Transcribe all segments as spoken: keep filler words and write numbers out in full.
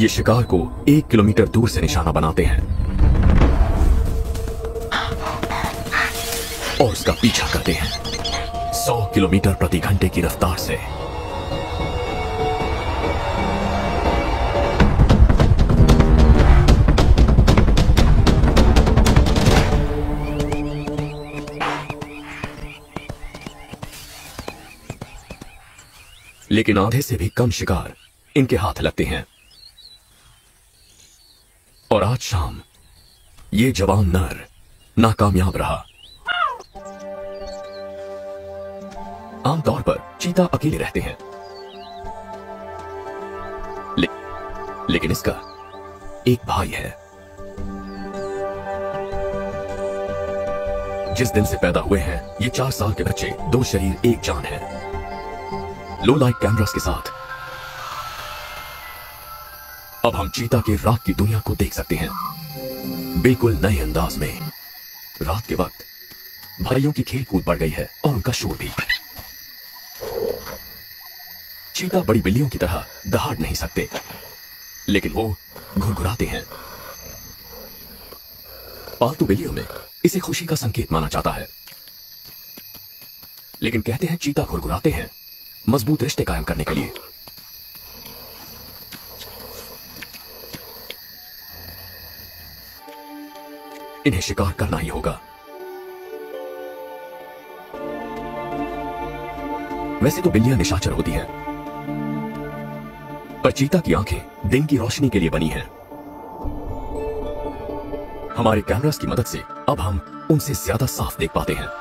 ये शिकार को एक किलोमीटर दूर से निशाना बनाते हैं और उसका पीछा करते हैं सौ किलोमीटर प्रति घंटे की रफ्तार से। लेकिन आधे से भी कम शिकार इनके हाथ लगते हैं और आज शाम ये जवान नर नाकामयाब रहा। आमतौर पर चीता अकेले रहते हैं, ले, लेकिन इसका एक भाई है। जिस दिन से पैदा हुए हैं ये चार साल के बच्चे, दो शरीर एक जान है। लो लाइट कैमरास के साथ अब हम चीता के रात की दुनिया को देख सकते हैं बिल्कुल नए अंदाज में। रात के वक्त भाइयों की खेल कूद बढ़ गई है और उनका शोर भी। चीता बड़ी बिल्लियों की तरह दहाड़ नहीं सकते, लेकिन वो घुरघुराते हैं। पालतू बिल्लियों में इसे खुशी का संकेत माना जाता है, लेकिन कहते हैं चीता घुरघुराते हैं मजबूत रिश्ते कायम करने के लिए। इन्हें शिकार करना ही होगा। वैसे तो बिल्लियां निशाचर होती हैं, पर चीता की आंखें दिन की रोशनी के लिए बनी हैं। हमारे कैमरास की मदद से अब हम उनसे ज्यादा साफ देख पाते हैं।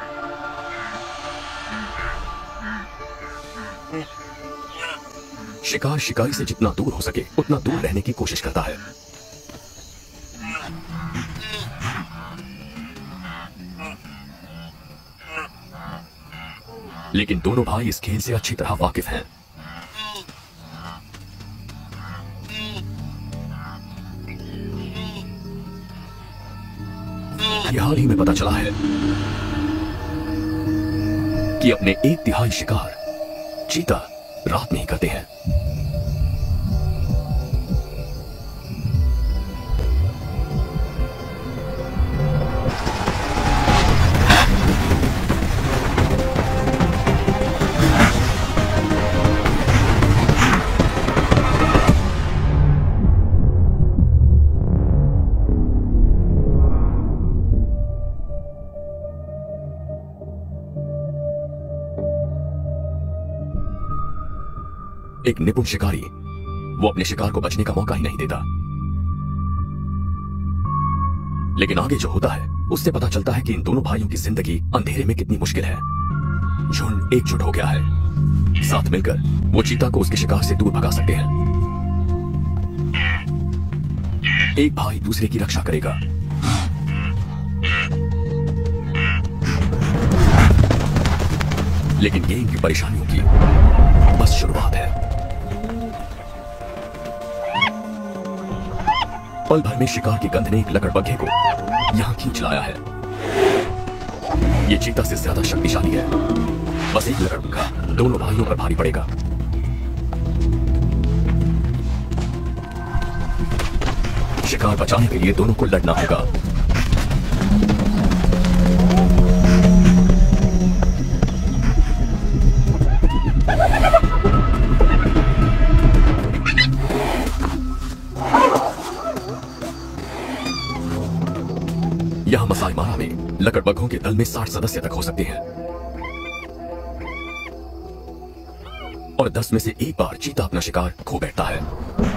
शिकार शिकारी से जितना दूर हो सके उतना दूर रहने की कोशिश करता है। लेकिन दोनों भाई इस खेल से अच्छी तरह वाकिफ हैं। यह हाल ही में पता चला है कि अपने एक तिहाई शिकार चीता रात में ही करते हैं। एक निपुण शिकारी वो अपने शिकार को बचने का मौका ही नहीं देता। लेकिन आगे जो होता है उससे पता चलता है कि इन दोनों भाइयों की जिंदगी अंधेरे में कितनी मुश्किल है। झुंड एकजुट हो गया है, साथ मिलकर वो चीता को उसके शिकार से दूर भगा सकते हैं। एक भाई दूसरे की रक्षा करेगा। लेकिन ये इनकी परेशानियों की बस शुरुआत है। पल भर में शिकार की गंध ने एक लकड़बग्घे को यहां खींच लाया है। ये चीता से ज्यादा शक्तिशाली है। बस एक लकड़बग्घा दोनों भाइयों पर भारी पड़ेगा। शिकार बचाने के लिए दोनों को लड़ना होगा। यहां मसाई मारा में लकड़बग्घों के दल में साठ सदस्य तक हो सकते हैं और दस में से एक बार चीता अपना शिकार खो बैठता है।